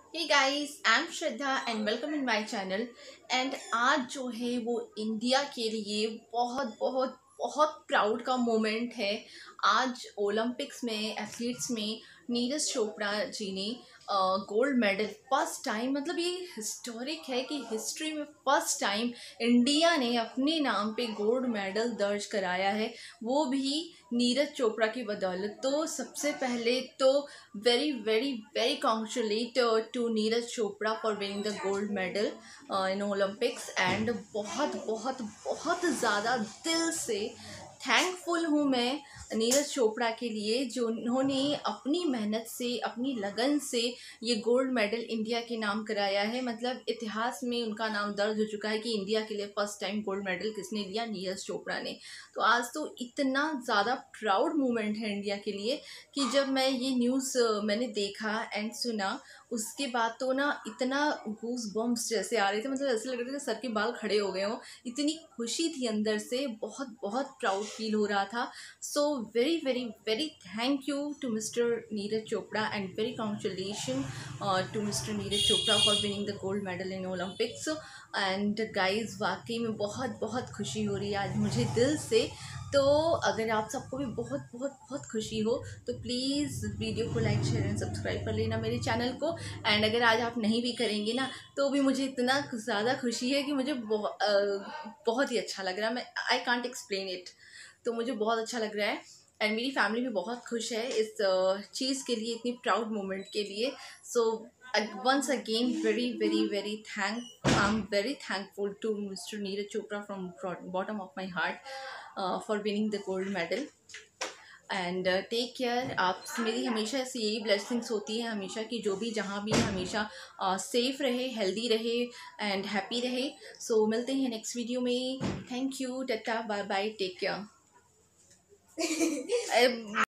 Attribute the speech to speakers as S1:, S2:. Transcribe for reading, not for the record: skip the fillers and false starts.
S1: Hey guys, I am Shraddha and welcome in my channel. And आज जो है वो इंडिया के लिए बहुत बहुत बहुत प्राउड का मोमेंट है। आज ओलंपिक्स में एथलीट्स में नीरज चोपड़ा जी ने गोल्ड मेडल फर्स्ट टाइम, मतलब ये हिस्टोरिक है कि हिस्ट्री में फर्स्ट टाइम इंडिया ने अपने नाम पे गोल्ड मेडल दर्ज कराया है, वो भी नीरज चोपड़ा की बदौलत। तो सबसे पहले तो very very very congratulate to Neeraj Chopra for winning the gold medal in Olympics। And बहुत बहुत बहुत ज़्यादा दिल से थैंकफुल हूँ मैं नीरज चोपड़ा के लिए, जो उन्होंने अपनी मेहनत से अपनी लगन से ये गोल्ड मेडल इंडिया के नाम कराया है। मतलब इतिहास में उनका नाम दर्ज हो चुका है कि इंडिया के लिए फर्स्ट टाइम गोल्ड मेडल किसने लिया, नीरज चोपड़ा ने। तो आज तो इतना ज़्यादा प्राउड मोमेंट है इंडिया के लिए कि जब मैं ये न्यूज़ मैंने देखा एंड सुना, उसके बाद तो ना इतना गूस बम्प्स जैसे आ रहे थे, मतलब ऐसे लग रहा था कि सर के बाल खड़े हो गए हों। इतनी खुशी थी अंदर से, बहुत बहुत प्राउड फील हो रहा था। So very very very thank you to mister Neeraj Chopra and very congratulation to mister Neeraj Chopra for winning the gold medal in Olympics. And guys वाकई में बहुत बहुत खुशी हो रही है आज मुझे दिल से। तो अगर आप सबको भी बहुत बहुत बहुत खुशी हो तो प्लीज़ वीडियो को लाइक शेयर एंड सब्सक्राइब कर लेना मेरे चैनल को। एंड अगर आज आप नहीं भी करेंगे ना तो भी मुझे इतना ज़्यादा खुशी है कि मुझे बहुत ही अच्छा लग रहा है। मैं आई कांट एक्सप्लेन इट। तो मुझे बहुत अच्छा लग रहा है एंड मेरी फैमिली भी बहुत खुश है इस चीज़ के लिए, इतनी प्राउड मोमेंट के लिए। So once again I'm very thankful to Mr. Neeraj Chopra from bottom of my heart for winning the gold medal। And take care. आप मेरी हमेशा से यही ब्लेसिंग्स होती है हमेशा कि जो भी जहाँ भी हमेशा सेफ रहे, हेल्दी रहे एंड हैप्पी रहे। सो मिलते हैं नेक्स्ट वीडियो में। Thank you, tata, bye bye, take care.